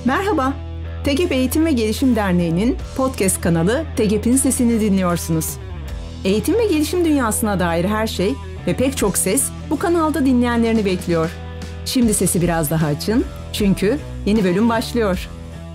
Merhaba, TEGEP Eğitim ve Gelişim Derneği'nin podcast kanalı TEGEP'in sesini dinliyorsunuz. Eğitim ve gelişim dünyasına dair her şey ve pek çok ses bu kanalda dinleyenlerini bekliyor. Şimdi sesi biraz daha açın çünkü yeni bölüm başlıyor.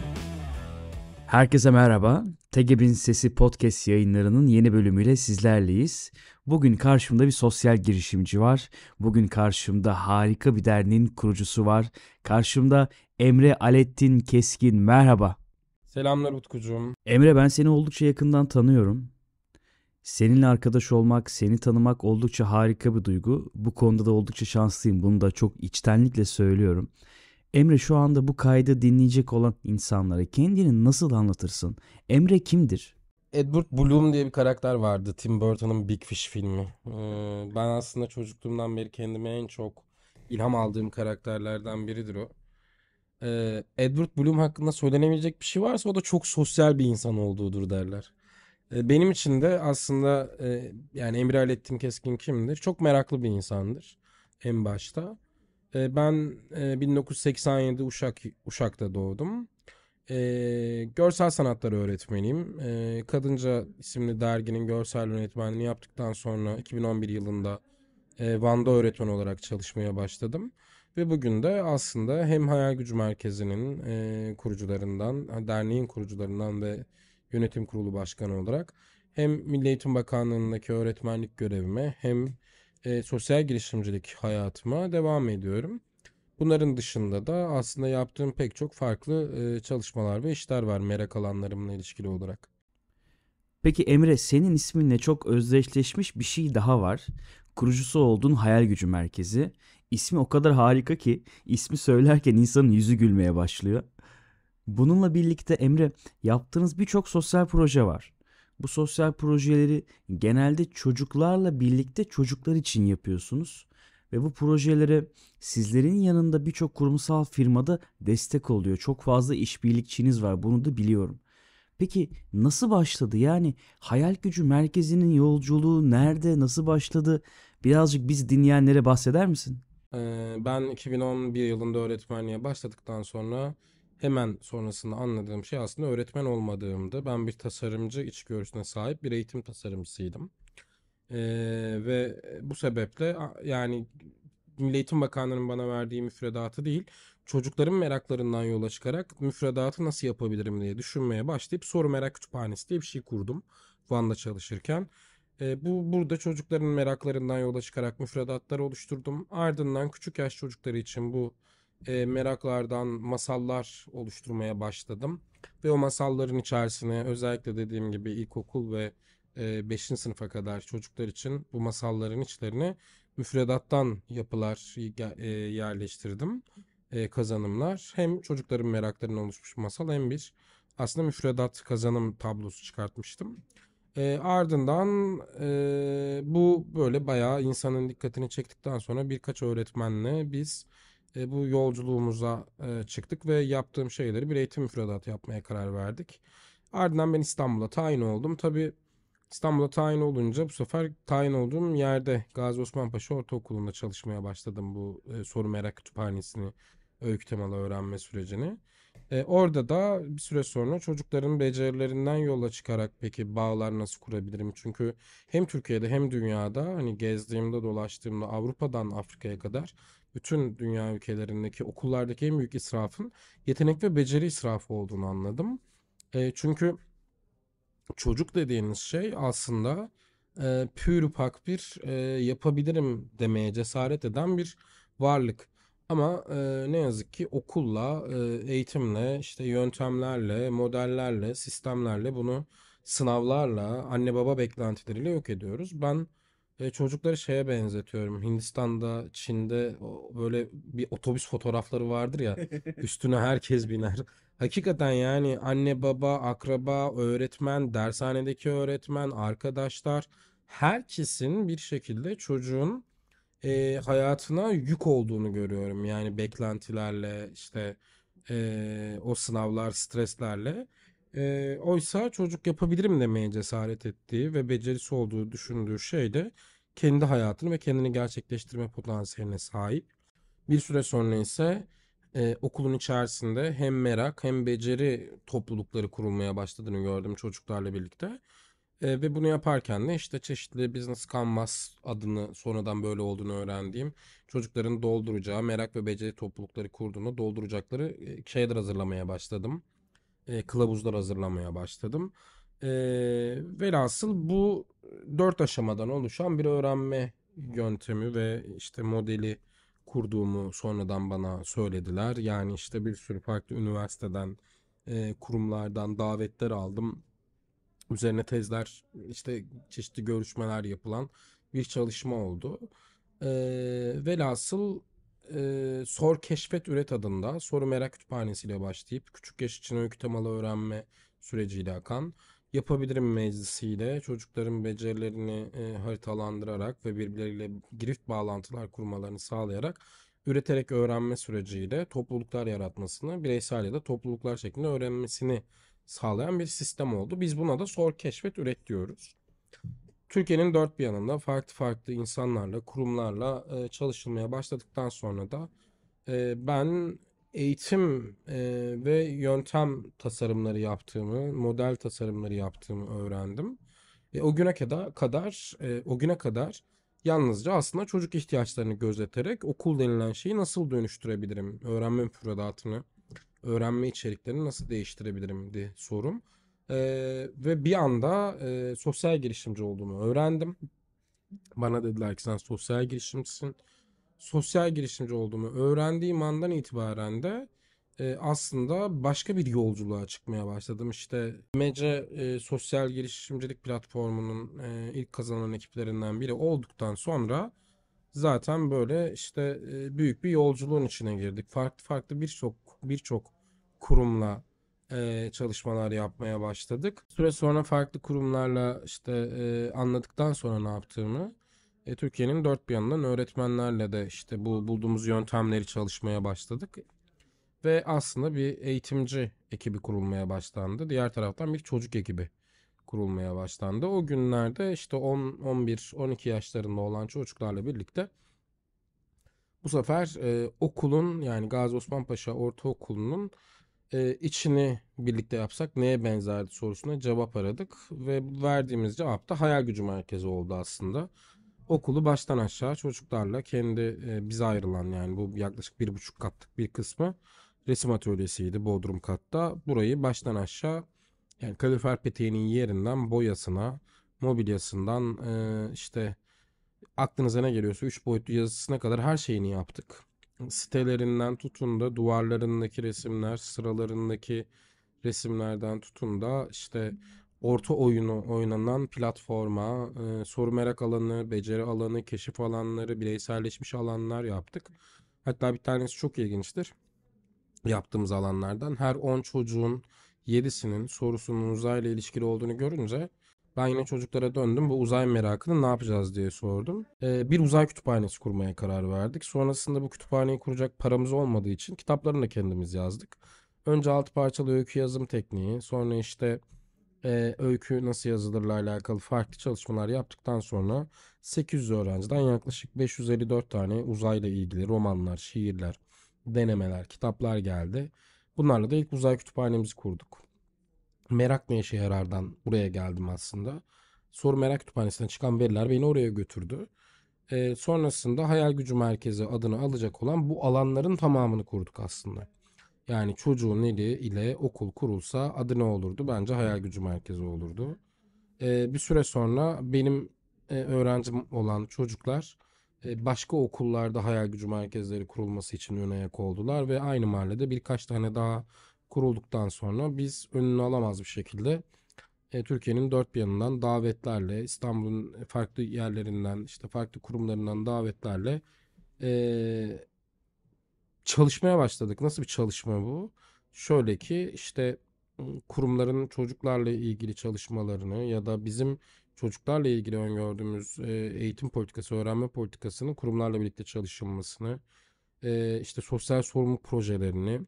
Herkese merhaba. TEGEP'in Sesi podcast yayınlarının yeni bölümüyle sizlerleyiz. Bugün karşımda bir sosyal girişimci var. Bugün karşımda harika bir derneğin kurucusu var. Karşımda Emre Alettin Keskin. Merhaba. Selamlar Utkucuğum. Emre, ben seni oldukça yakından tanıyorum. Seninle arkadaş olmak, seni tanımak oldukça harika bir duygu. Bu konuda da oldukça şanslıyım. Bunu da çok içtenlikle söylüyorum. Emre, şu anda bu kaydı dinleyecek olan insanlara kendini nasıl anlatırsın? Emre kimdir? Edward Bloom diye bir karakter vardı. Tim Burton'ın Big Fish filmi. Ben aslında çocukluğumdan beri kendime en çok ilham aldığım karakterlerden biridir o. Edward Bloom hakkında söylenebilecek bir şey varsa o da çok sosyal bir insan olduğudur derler. Benim için de aslında yani Emre Alettin Keskin kimdir? Çok meraklı bir insandır en başta. Ben 1987 Uşak'ta doğdum. Görsel sanatları öğretmeniyim. Kadınca isimli derginin görsel yönetmenliğini yaptıktan sonra 2011 yılında Van'da öğretmen olarak çalışmaya başladım. Ve bugün de aslında hem Hayal Gücü Merkezi'nin kurucularından, derneğin kurucularından ve yönetim kurulu başkanı olarak hem Milli Eğitim Bakanlığı'ndaki öğretmenlik görevime hem sosyal girişimcilik hayatıma devam ediyorum. Bunların dışında da aslında yaptığım pek çok farklı çalışmalar ve işler var merak alanlarımla ilişkili olarak. Peki Emre, senin isminle çok özdeşleşmiş bir şey daha var. Kurucusu olduğun Hayal Gücü Merkezi. İsmi o kadar harika ki ismi söylerken insanın yüzü gülmeye başlıyor. Bununla birlikte Emre, yaptığınız birçok sosyal proje var. Bu sosyal projeleri genelde çocuklarla birlikte çocuklar için yapıyorsunuz. Ve bu projelere sizlerin yanında birçok kurumsal firmada destek oluyor. Çok fazla işbirlikçiniz var, bunu da biliyorum. Peki nasıl başladı? Yani Hayal Gücü Merkezi'nin yolculuğu nerede, nasıl başladı? Birazcık biz dinleyenlere bahseder misin? Ben 2011 yılında öğretmenliğe başladıktan sonra hemen sonrasında anladığım şey aslında öğretmen olmadığımdı. Ben bir tasarımcı içgörüsüne sahip bir eğitim tasarımcısıydım. Ve bu sebeple yani Milli Eğitim Bakanlığı'nın bana verdiği müfredatı değil, çocukların meraklarından yola çıkarak müfredatı nasıl yapabilirim diye düşünmeye başlayıp Soru Merak Kütüphanesi diye bir şey kurdum Van'da çalışırken. Burada çocukların meraklarından yola çıkarak müfredatlar oluşturdum. Ardından küçük yaş çocukları için bu meraklardan masallar oluşturmaya başladım. Ve o masalların içerisine özellikle dediğim gibi ilkokul ve 5. sınıfa kadar çocuklar için bu masalların içlerine müfredattan yapılar yerleştirdim. Kazanımlar. Hem çocukların meraklarından oluşmuş masal hem bir aslında müfredat kazanım tablosu çıkartmıştım. Ardından bu böyle bayağı insanın dikkatini çektikten sonra birkaç öğretmenle biz bu yolculuğumuza çıktık ve yaptığım şeyleri bir eğitim müfredatı yapmaya karar verdik. Ardından ben İstanbul'a tayin oldum. Tabii İstanbul'a tayin olunca bu sefer tayin olduğum yerde Gazi Osman Paşa Ortaokulu'nda çalışmaya başladım bu soru merak kütüphanesini, öykü temalı öğrenme sürecini. Orada da bir süre sonra çocukların becerilerinden yola çıkarak peki bağlar nasıl kurabilirim? Çünkü hem Türkiye'de hem dünyada hani gezdiğimde dolaştığımda Avrupa'dan Afrika'ya kadar bütün dünya ülkelerindeki okullardaki en büyük israfın yetenek ve beceri israfı olduğunu anladım. Çünkü çocuk dediğiniz şey aslında pür pak bir yapabilirim demeye cesaret eden bir varlık. Ama ne yazık ki okulla, eğitimle, işte yöntemlerle, modellerle, sistemlerle bunu sınavlarla, anne baba beklentileriyle yok ediyoruz. Ben çocukları şeye benzetiyorum. Hindistan'da, Çin'de böyle bir otobüs fotoğrafları vardır ya, üstüne herkes biner. Hakikaten yani anne baba, akraba, öğretmen, dershanedeki öğretmen, arkadaşlar herkesin bir şekilde çocuğun hayatına yük olduğunu görüyorum. Yani beklentilerle işte o sınavlar, streslerle. Oysa çocuk yapabilirim demeye cesaret ettiği ve becerisi olduğu düşündüğü şey de kendi hayatını ve kendini gerçekleştirme potansiyeline sahip. Bir süre sonra ise Okulun içerisinde hem merak hem beceri toplulukları kurulmaya başladığını gördüm çocuklarla birlikte. Ve bunu yaparken de işte çeşitli Business Canvas adını sonradan böyle olduğunu öğrendiğim çocukların dolduracağı merak ve beceri toplulukları kurduğunu dolduracakları şeyler hazırlamaya başladım. Kılavuzlar hazırlamaya başladım. E, Velhasıl bu 4 aşamadan oluşan bir öğrenme yöntemi ve işte modeli kurduğumu sonradan bana söylediler. Yani işte bir sürü farklı üniversiteden, kurumlardan davetler aldım. Üzerine tezler, işte çeşitli görüşmeler yapılan bir çalışma oldu. Velhasıl Sor Keşfet Üret adında soru merak kütüphanesiyle başlayıp küçük yaş için öykü temalı öğrenme süreciyle akan Yapabilirim Meclisi'yle çocukların becerilerini haritalandırarak ve birbirleriyle girift bağlantılar kurmalarını sağlayarak üreterek öğrenme süreciyle topluluklar yaratmasını, bireysel ya da topluluklar şeklinde öğrenmesini sağlayan bir sistem oldu. Biz buna da sor, keşfet, üret diyoruz. Türkiye'nin dört bir yanında farklı farklı insanlarla, kurumlarla çalışılmaya başladıktan sonra da ben eğitim ve yöntem tasarımları yaptığımı, model tasarımları yaptığımı öğrendim. O güne kadar yalnızca aslında çocuk ihtiyaçlarını gözeterek okul denilen şeyi nasıl dönüştürebilirim, öğrenme müfredatını, öğrenme içeriklerini nasıl değiştirebilirim diye sorum. Ve bir anda sosyal girişimci olduğumu öğrendim. Bana dediler ki sen sosyal girişimcisin. Sosyal girişimci olduğumu öğrendiğim andan itibaren de aslında başka bir yolculuğa çıkmaya başladım. İşte MC sosyal girişimcilik platformunun ilk kazanan ekiplerinden biri olduktan sonra zaten böyle işte büyük bir yolculuğun içine girdik. Farklı farklı birçok kurumla çalışmalar yapmaya başladık. Süre sonra farklı kurumlarla işte anladıktan sonra ne yaptığımı Türkiye'nin dört bir yanından öğretmenlerle de işte bu bulduğumuz yöntemleri çalışmaya başladık. Ve aslında bir eğitimci ekibi kurulmaya başlandı. Diğer taraftan bir çocuk ekibi kurulmaya başlandı. O günlerde işte 10, 11, 12 yaşlarında olan çocuklarla birlikte bu sefer okulun yani Gazi Osman Paşa Ortaokulu'nun içini birlikte yapsak neye benzerdi sorusuna cevap aradık. Ve verdiğimiz cevap da hayal gücü merkezi oldu aslında. Okulu baştan aşağı çocuklarla kendi bize ayrılan yani bu yaklaşık 1,5 katlık bir kısmı resim atölyesiydi Bodrum katta. Burayı baştan aşağı yani kalorifer peteğinin yerinden boyasına, mobilyasından işte aklınıza ne geliyorsa 3 boyutlu yazısına kadar her şeyini yaptık. Sitelerinden tutun da duvarlarındaki resimler, sıralarındaki resimlerden tutun da işte orta oyunu oynanan platforma, soru merak alanı, beceri alanı, keşif alanları, bireyselleşmiş alanlar yaptık. Hatta bir tanesi çok ilginçtir yaptığımız alanlardan. Her 10 çocuğun 7'sinin sorusunun uzayla ilişkili olduğunu görünce ben yine çocuklara döndüm. Bu uzay merakını ne yapacağız diye sordum. Bir uzay kütüphanesi kurmaya karar verdik. Sonrasında bu kütüphaneyi kuracak paramız olmadığı için kitaplarını da kendimiz yazdık. Önce 6 parçalı öykü yazım tekniği, sonra işte öykü nasıl yazılırla alakalı farklı çalışmalar yaptıktan sonra 800 öğrenciden yaklaşık 554 tane uzayla ilgili romanlar, şiirler, denemeler, kitaplar geldi. Bunlarla da ilk uzay kütüphanemizi kurduk. Merak ne işe yarardan buraya geldim aslında. Soru merak kütüphanesinden çıkan veriler beni oraya götürdü. Sonrasında Hayal Gücü Merkezi adını alacak olan bu alanların tamamını kurduk aslında. Yani çocuğun eli ile okul kurulsa adı ne olurdu? Bence Hayal Gücü Merkezi olurdu. Bir süre sonra benim öğrencim olan çocuklar başka okullarda hayal gücü merkezleri kurulması için ön ayak oldular ve aynı mahallede birkaç tane daha kurulduktan sonra biz önünü alamaz bir şekilde Türkiye'nin dört bir yanından davetlerle İstanbul'un farklı yerlerinden işte farklı kurumlarından davetlerle e, çalışmaya başladık. Nasıl bir çalışma bu? Şöyle ki işte kurumların çocuklarla ilgili çalışmalarını ya da bizim çocuklarla ilgili öngördüğümüz eğitim politikası, öğrenme politikasının kurumlarla birlikte çalışılmasını, işte sosyal sorumluluk projelerini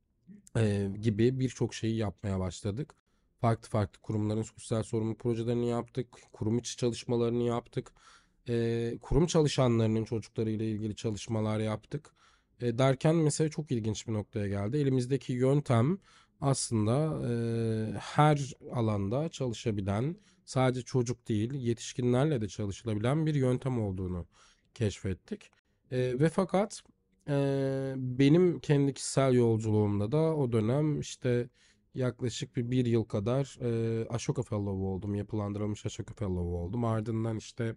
gibi birçok şeyi yapmaya başladık. Farklı farklı kurumların sosyal sorumluluk projelerini yaptık, kurum içi çalışmalarını yaptık, kurum çalışanlarının çocuklarıyla ilgili çalışmalar yaptık. Derken mesela çok ilginç bir noktaya geldi. Elimizdeki yöntem aslında her alanda çalışabilen, sadece çocuk değil, yetişkinlerle de çalışılabilen bir yöntem olduğunu keşfettik. Ve fakat benim kendi kişisel yolculuğumda da o dönem işte yaklaşık bir yıl kadar Ashoka Fellow oldum. Yapılandırılmış Ashoka Fellow oldum. Ardından işte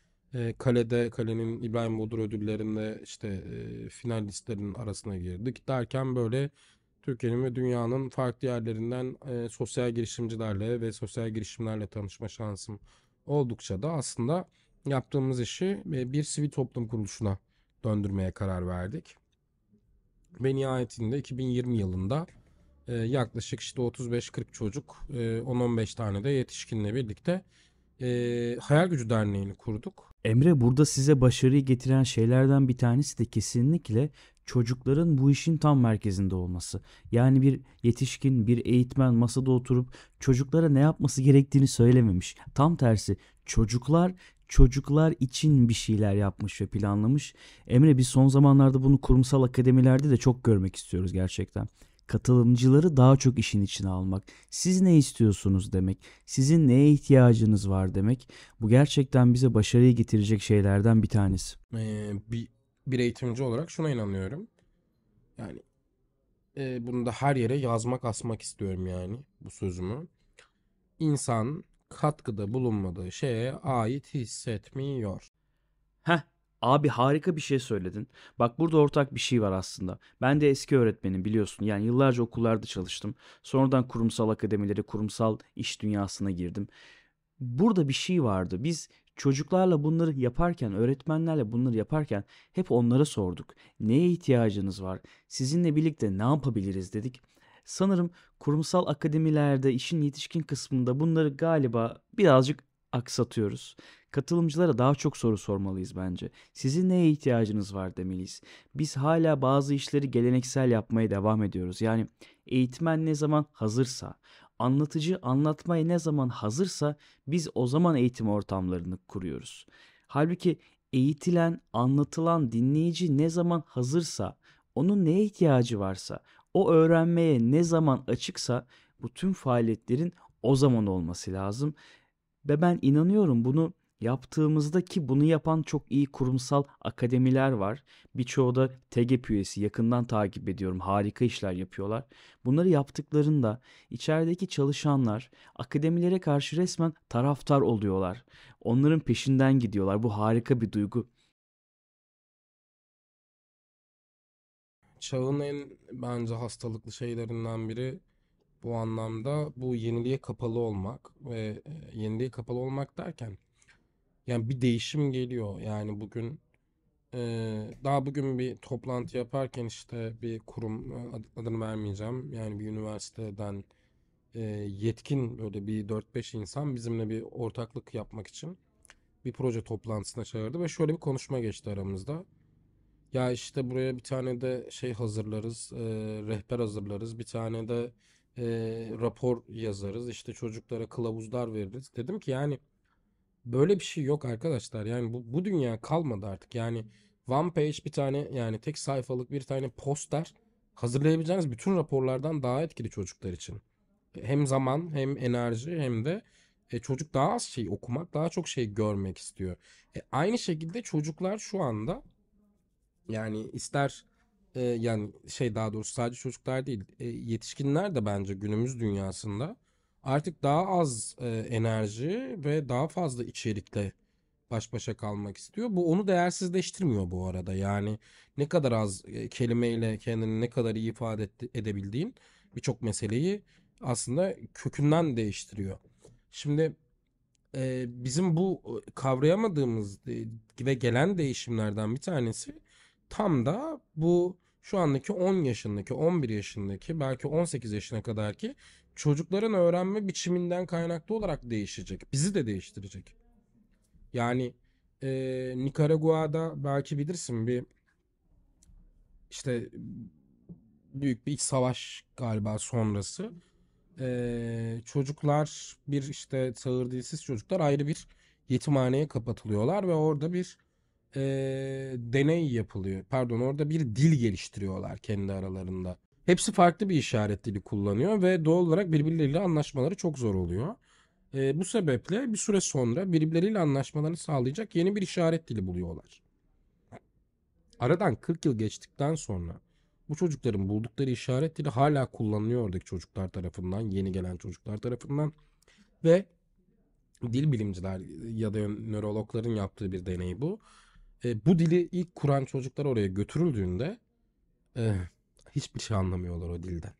kalenin İbrahim Bodur ödüllerinde işte finalistlerin arasına girdik derken böyle Türkiye'nin ve dünyanın farklı yerlerinden sosyal girişimcilerle ve sosyal girişimlerle tanışma şansım oldukça da aslında yaptığımız işi bir sivil toplum kuruluşuna döndürmeye karar verdik. Ve nihayetinde 2020 yılında yaklaşık işte 35-40 çocuk, 10-15 tane de yetişkinle birlikte Hayal Gücü Derneği'ni kurduk. Emre, burada size başarıyı getiren şeylerden bir tanesi de kesinlikle çocukların bu işin tam merkezinde olması. Yani bir yetişkin, bir eğitmen masada oturup çocuklara ne yapması gerektiğini söylememiş. Tam tersi, çocuklar için bir şeyler yapmış ve planlamış. Emre, biz son zamanlarda bunu kurumsal akademilerde de çok görmek istiyoruz gerçekten. Katılımcıları daha çok işin içine almak. Siz ne istiyorsunuz demek. Sizin neye ihtiyacınız var demek. Bu gerçekten bize başarıyı getirecek şeylerden bir tanesi. Bir eğitimci olarak şuna inanıyorum. Yani bunu da her yere yazmak, asmak istiyorum yani bu sözümü. İnsan katkıda bulunmadığı şeye ait hissetmiyor. Heh, abi harika bir şey söyledin. Bak, burada ortak bir şey var aslında. Ben de eski öğretmenim, biliyorsun. Yani yıllarca okullarda çalıştım. Sonradan kurumsal akademilere, kurumsal iş dünyasına girdim. Burada bir şey vardı. Biz çocuklarla bunları yaparken, öğretmenlerle bunları yaparken hep onlara sorduk. Neye ihtiyacınız var? Sizinle birlikte ne yapabiliriz dedik. Sanırım kurumsal akademilerde işin yetişkin kısmında bunları galiba birazcık aksatıyoruz. Katılımcılara daha çok soru sormalıyız bence. Sizin neye ihtiyacınız var demeliyiz. Biz hala bazı işleri geleneksel yapmaya devam ediyoruz. Yani eğitmen ne zaman hazırsa, anlatıcı anlatmaya ne zaman hazırsa biz o zaman eğitim ortamlarını kuruyoruz. Halbuki eğitilen, anlatılan dinleyici ne zaman hazırsa, onun neye ihtiyacı varsa, o öğrenmeye ne zaman açıksa bu tüm faaliyetlerin o zaman olması lazım. Ve ben inanıyorum bunu yaptığımızda, ki bunu yapan çok iyi kurumsal akademiler var. Birçoğu da TGEP üyesi, yakından takip ediyorum. Harika işler yapıyorlar. Bunları yaptıklarında içerideki çalışanlar akademilere karşı resmen taraftar oluyorlar. Onların peşinden gidiyorlar. Bu harika bir duygu. Çağın en bence hastalıklı şeylerinden biri bu anlamda bu yeniliğe kapalı olmak ve yeniliğe kapalı olmak derken yani bir değişim geliyor. Yani bugün daha bugün bir toplantı yaparken işte bir kurum, adını vermeyeceğim, yani bir üniversiteden yetkin böyle bir 4-5 insan bizimle bir ortaklık yapmak için bir proje toplantısına çağırdı ve şöyle bir konuşma geçti aramızda. Ya işte buraya bir tane de şey hazırlarız, rehber hazırlarız, bir tane de rapor yazarız, işte çocuklara kılavuzlar veririz. Dedim ki yani böyle bir şey yok arkadaşlar. Yani bu dünya kalmadı artık. Yani one page bir tane, yani tek sayfalık bir tane poster hazırlayabileceğiniz bütün raporlardan daha etkili çocuklar için. Hem zaman hem enerji hem de çocuk daha az şey okumak, daha çok şey görmek istiyor. Aynı şekilde çocuklar şu anda, yani ister yani şey, daha doğrusu sadece çocuklar değil, yetişkinler de bence günümüz dünyasında artık daha az enerji ve daha fazla içerikle baş başa kalmak istiyor. Bu onu değersizleştirmiyor bu arada. Yani ne kadar az kelimeyle kendini ne kadar iyi ifade edebildiğin birçok meseleyi aslında kökünden değiştiriyor. Şimdi bizim bu kavrayamadığımız ve gelen değişimlerden bir tanesi tam da bu şu andaki 10 yaşındaki, 11 yaşındaki, belki 18 yaşına kadar ki çocukların öğrenme biçiminden kaynaklı olarak değişecek. Bizi de değiştirecek. Yani Nikaragua'da belki bilirsin, bir işte büyük bir iç savaş galiba sonrası çocuklar, bir işte sağır dilsiz çocuklar ayrı bir yetimhaneye kapatılıyorlar ve orada bir deney yapılıyor. Pardon, orada bir dil geliştiriyorlar kendi aralarında. Hepsi farklı bir işaret dili kullanıyor ve doğal olarak birbirleriyle anlaşmaları çok zor oluyor. Bu sebeple bir süre sonra birbirleriyle anlaşmalarını sağlayacak yeni bir işaret dili buluyorlar. Aradan 40 yıl geçtikten sonra bu çocukların buldukları işaret dili hala kullanılıyor oradaki çocuklar tarafından, yeni gelen çocuklar tarafından ve dil bilimciler ya da nörologların yaptığı bir deney bu. Bu dili ilk kuran çocuklar oraya götürüldüğünde e, hiçbir şey anlamıyorlar o dilden.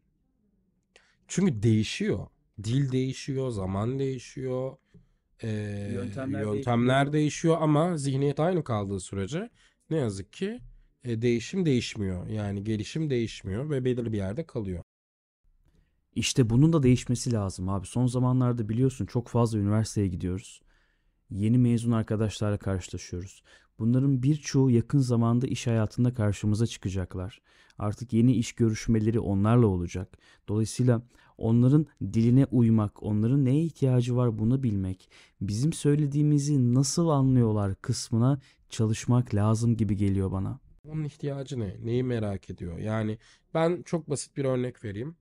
Çünkü değişiyor. Dil değişiyor, zaman değişiyor, e, yöntemler değişiyor ama zihniyet aynı kaldığı sürece ne yazık ki değişim değişmiyor. Yani gelişim değişmiyor ve belirli bir yerde kalıyor. İşte bunun da değişmesi lazım abi. Son zamanlarda biliyorsun çok fazla üniversiteye gidiyoruz. Yeni mezun arkadaşlarla karşılaşıyoruz. Bunların birçoğu yakın zamanda iş hayatında karşımıza çıkacaklar. Artık yeni iş görüşmeleri onlarla olacak. Dolayısıyla onların diline uymak, onların neye ihtiyacı var bunu bilmek, bizim söylediğimizi nasıl anlıyorlar kısmına çalışmak lazım gibi geliyor bana. Onun ihtiyacı ne? Neyi merak ediyor? Yani ben çok basit bir örnek vereyim.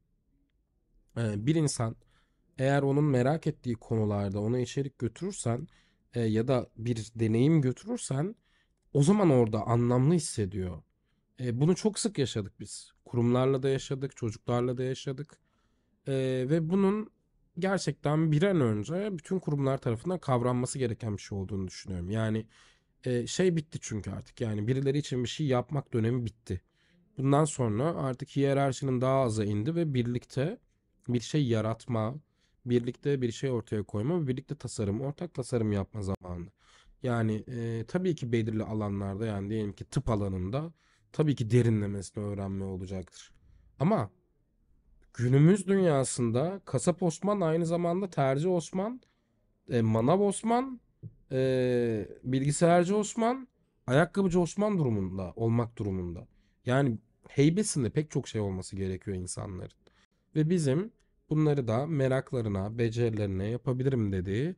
Bir insan eğer onun merak ettiği konularda ona içerik götürürsen ya da bir deneyim götürürsen o zaman orada anlamlı hissediyor. Bunu çok sık yaşadık biz. Kurumlarla da yaşadık, çocuklarla da yaşadık. Ve bunun gerçekten bir an önce bütün kurumlar tarafından kavranması gereken bir şey olduğunu düşünüyorum. Yani şey bitti çünkü artık. Yani birileri için bir şey yapmak dönemi bitti. Bundan sonra artık hiyerarşinin daha aza indi ve birlikte bir şey yaratma, birlikte bir şey ortaya koyma ve birlikte tasarım, ortak tasarım yapma zamanı. Yani tabii ki belirli alanlarda, yani diyelim ki tıp alanında tabii ki derinlemesine öğrenme olacaktır. Ama günümüz dünyasında Kasap Osman aynı zamanda Terzi Osman, Manav Osman, Bilgisayarcı Osman, Ayakkabıcı Osman durumunda olmak durumunda. Yani heybesinde pek çok şey olması gerekiyor insanların. Ve bizim bunları da meraklarına, becerilerine yapabilirim dediği,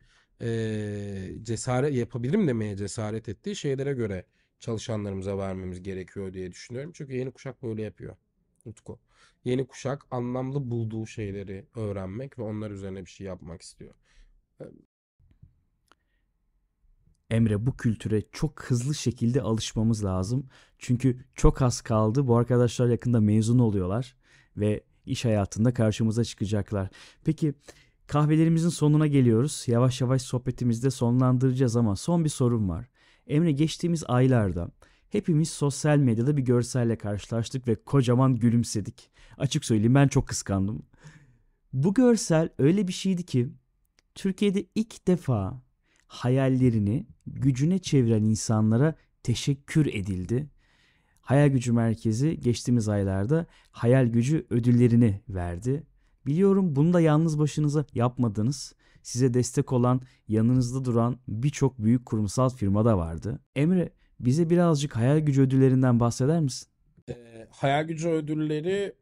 cesaret yapabilirim demeye cesaret ettiği şeylere göre çalışanlarımıza vermemiz gerekiyor diye düşünüyorum. Çünkü yeni kuşak böyle yapıyor. Utku. Yeni kuşak anlamlı bulduğu şeyleri öğrenmek ve onlar üzerine bir şey yapmak istiyor. Emre, bu kültüre çok hızlı şekilde alışmamız lazım. Çünkü çok az kaldı. Bu arkadaşlar yakında mezun oluyorlar ve iş hayatında karşımıza çıkacaklar. Peki kahvelerimizin sonuna geliyoruz. Yavaş yavaş sohbetimizi de sonlandıracağız ama son bir sorum var. Emre, geçtiğimiz aylarda hepimiz sosyal medyada bir görselle karşılaştık ve kocaman gülümsedik. Açık söyleyeyim, ben çok kıskandım. Bu görsel öyle bir şeydi ki Türkiye'de ilk defa hayallerini gücüne çeviren insanlara teşekkür edildi. Hayal Gücü Merkezi geçtiğimiz aylarda hayal gücü ödüllerini verdi. Biliyorum bunu da yalnız başınıza yapmadınız. Size destek olan, yanınızda duran birçok büyük kurumsal firma da vardı. Emre, bize birazcık hayal gücü ödüllerinden bahseder misin? Hayal gücü ödülleri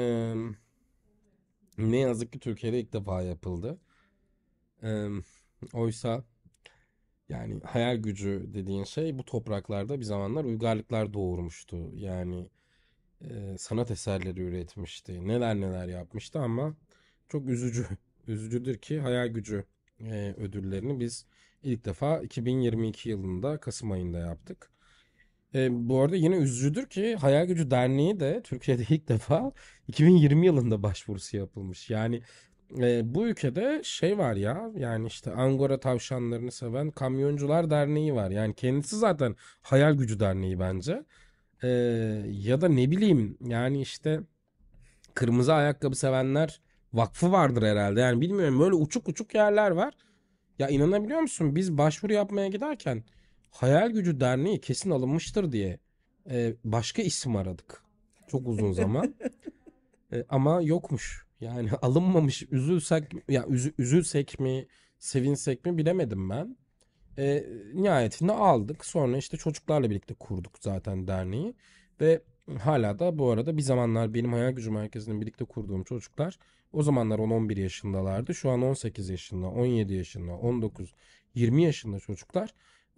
ne yazık ki Türkiye'de ilk defa yapıldı. Eee, Oysa yani hayal gücü dediğin şey bu topraklarda bir zamanlar uygarlıklar doğurmuştu. Yani sanat eserleri üretmişti. Neler neler yapmıştı ama çok üzücü. Üzücüdür ki hayal gücü ödüllerini biz ilk defa 2022 yılında Kasım ayında yaptık. Bu arada yine üzücüdür ki Hayal Gücü Derneği de Türkiye'de ilk defa 2020 yılında başvurusu yapılmış. Yani bu ülkede şey var ya, yani işte Angora tavşanlarını seven Kamyoncular Derneği var. Yani kendisi zaten Hayal Gücü Derneği bence. Ee, Ya da ne bileyim, yani işte Kırmızı Ayakkabı Sevenler Vakfı vardır herhalde. Yani bilmiyorum, böyle uçuk uçuk yerler var. Ya inanabiliyor musun? Biz başvuru yapmaya giderken Hayal Gücü Derneği kesin alınmıştır diye başka isim aradık. Çok uzun zaman. Ama yokmuş. Yani alınmamış. Üzülsek ya üzülsek mi, sevinsek mi bilemedim ben. Nihayetinde aldık. Sonra işte çocuklarla birlikte kurduk zaten derneği. Ve hala da bu arada bir zamanlar benim Hayal Gücü Merkezi'nin birlikte kurduğum çocuklar o zamanlar 10-11 yaşındalardı. Şu an 18 yaşında, 17 yaşında, 19, 20 yaşında çocuklar.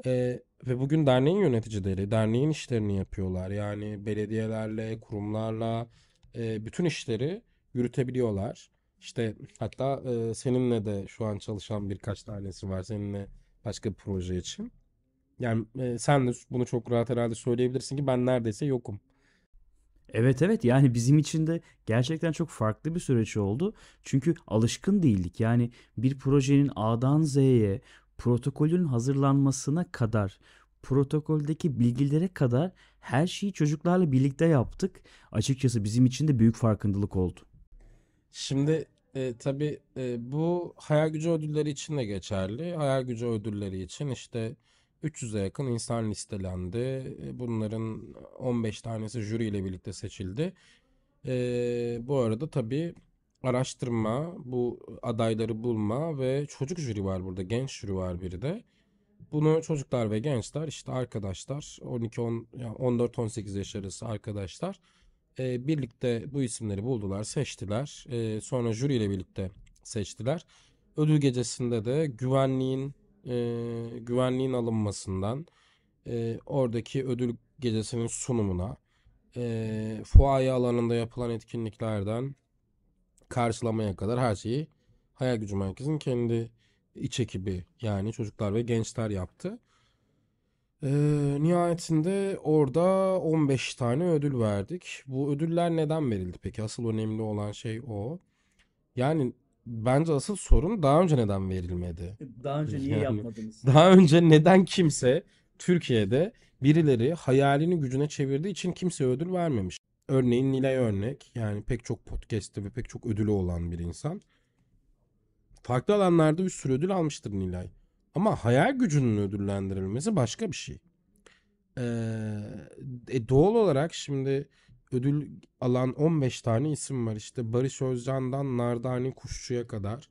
Ve bugün derneğin yöneticileri, derneğin işlerini yapıyorlar. Yani belediyelerle, kurumlarla bütün işleri yürütebiliyorlar. İşte hatta seninle de şu an çalışan birkaç tanesi var. Seninle başka bir proje için. Yani sen de bunu çok rahat herhalde söyleyebilirsin ki ben neredeyse yokum. Evet, evet, yani bizim için de gerçekten çok farklı bir süreç oldu. Çünkü alışkın değildik. Yani bir projenin A'dan Z'ye, protokolün hazırlanmasına kadar, protokoldeki bilgilere kadar her şeyi çocuklarla birlikte yaptık. Açıkçası bizim için de büyük farkındalık oldu. Şimdi tabii bu hayal gücü ödülleri için de geçerli. Hayal gücü ödülleri için işte 300'e yakın insan listelendi. Bunların 15 tanesi jüriyle birlikte seçildi. Bu arada tabii araştırma, bu adayları bulma ve çocuk jüri var burada, genç jüri var biri de. Bunu çocuklar ve gençler işte arkadaşlar 12-10 yani 14-18 yaş arası arkadaşlar birlikte bu isimleri buldular, seçtiler. Sonra jüriyle birlikte seçtiler. Ödül gecesinde de güvenliğin alınmasından oradaki ödül gecesinin sunumuna, fuaye alanında yapılan etkinliklerden karşılamaya kadar her şeyi Hayal Gücü Merkezi'nin kendi iç ekibi yani çocuklar ve gençler yaptı. Nihayetinde orada 15 tane ödül verdik. Bu ödüller neden verildi peki? Asıl önemli olan şey o. Yani bence asıl sorun daha önce neden verilmedi? Daha önce niye Yani yapmadınız? daha önce neden kimse Türkiye'de birileri hayalini gücüne çevirdiği için kimseye ödül vermemiş? Örneğin Nilay Örnek yani pek çok podcast'te ve pek çok ödülü olan bir insan. Farklı alanlarda bir sürü ödül almıştır Nilay. Ama hayal gücünün ödüllendirilmesi başka bir şey. Doğal olarak şimdi ödül alan 15 tane isim var. İşte Barış Özcan'dan Nardani Kuşçu'ya kadar.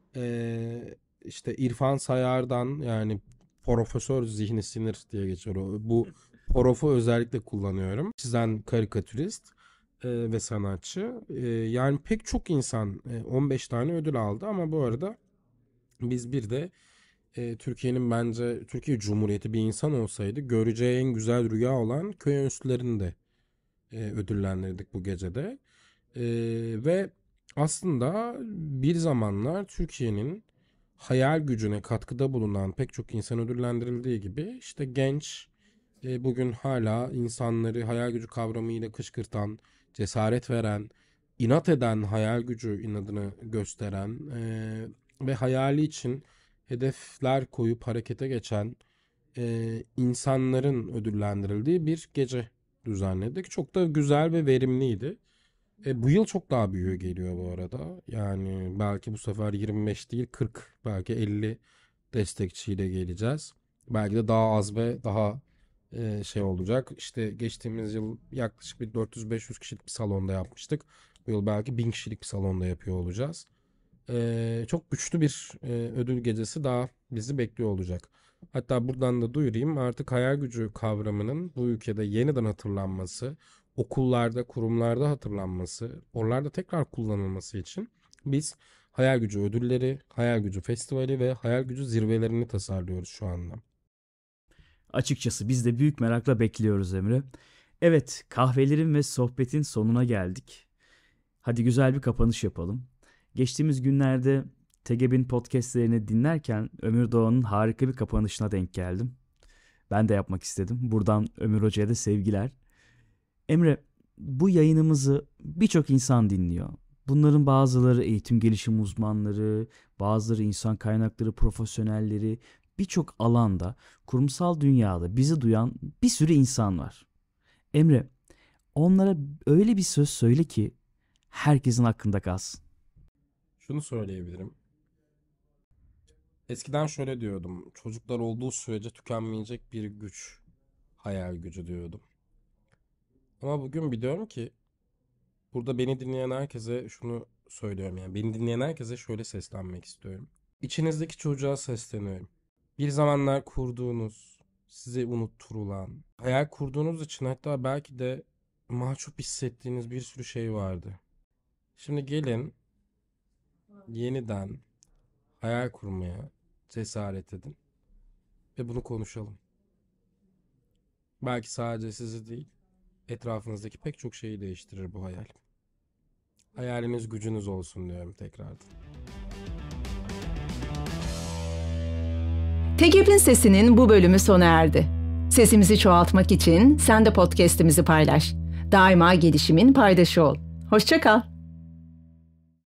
İşte İrfan Sayar'dan yani Profesör Zihni Sinir diye geçiyor. Bu profu özellikle kullanıyorum. Çizen karikatürist ve sanatçı. Yani pek çok insan 15 tane ödül aldı ama bu arada biz bir de Türkiye'nin bence Türkiye Cumhuriyeti bir insan olsaydı göreceği en güzel rüya olan köy enstitülerini de ödüllendirdik bu gecede. E, Ve aslında bir zamanlar Türkiye'nin hayal gücüne katkıda bulunan pek çok insan ödüllendirildiği gibi işte genç bugün hala insanları hayal gücü kavramıyla kışkırtan, cesaret veren, inat eden, hayal gücü inadını gösteren ve hayali için hedefler koyup harekete geçen insanların ödüllendirildiği bir gece düzenledik. Çok da güzel ve verimliydi. Bu yıl çok daha büyüğü geliyor bu arada. Yani belki bu sefer 25 değil 40 belki 50 destekçiyle geleceğiz. Belki de daha az ve daha şey olacak. İşte geçtiğimiz yıl yaklaşık bir 400-500 kişilik bir salonda yapmıştık. Bu yıl belki 1000 kişilik bir salonda yapıyor olacağız. Çok güçlü bir ödül gecesi daha bizi bekliyor olacak. Hatta buradan da duyurayım artık hayal gücü kavramının bu ülkede yeniden hatırlanması, okullarda, kurumlarda hatırlanması, oralarda tekrar kullanılması için biz hayal gücü ödülleri, hayal gücü festivali ve hayal gücü zirvelerini tasarlıyoruz şu anda. Açıkçası biz de büyük merakla bekliyoruz Emre. Evet, kahvelerin ve sohbetin sonuna geldik. Hadi güzel bir kapanış yapalım. Geçtiğimiz günlerde TGB'in podcastlerini dinlerken Ömür Doğan'ın harika bir kapanışına denk geldim. Ben de yapmak istedim. Buradan Ömür Hoca'ya da sevgiler. Emre, bu yayınımızı birçok insan dinliyor. Bunların bazıları eğitim gelişim uzmanları, bazıları insan kaynakları profesyonelleri, birçok alanda, kurumsal dünyada bizi duyan bir sürü insan var. Emre, onlara öyle bir söz söyle ki herkesin aklında kalsın. Şunu söyleyebilirim. Eskiden şöyle diyordum. Çocuklar olduğu sürece tükenmeyecek bir güç, hayal gücü diyordum. Ama bugün biliyorum ki burada beni dinleyen herkese şunu söylüyorum yani beni dinleyen herkese şöyle seslenmek istiyorum. İçinizdeki çocuğa sesleniyorum. Bir zamanlar kurduğunuz, size unutturulan, hayal kurduğunuz için hatta belki de mahcup hissettiğiniz bir sürü şey vardı. Şimdi gelin yeniden hayal kurmaya cesaret edin ve bunu konuşalım. Belki sadece sizi değil, etrafınızdaki pek çok şeyi değiştirir bu hayal. Hayaliniz gücünüz olsun diyorum tekrardan. TGEP'in Sesi'nin bu bölümü sona erdi. Sesimizi çoğaltmak için sen de podcast'imizi paylaş. Daima gelişimin paydaşı ol. Hoşça kal.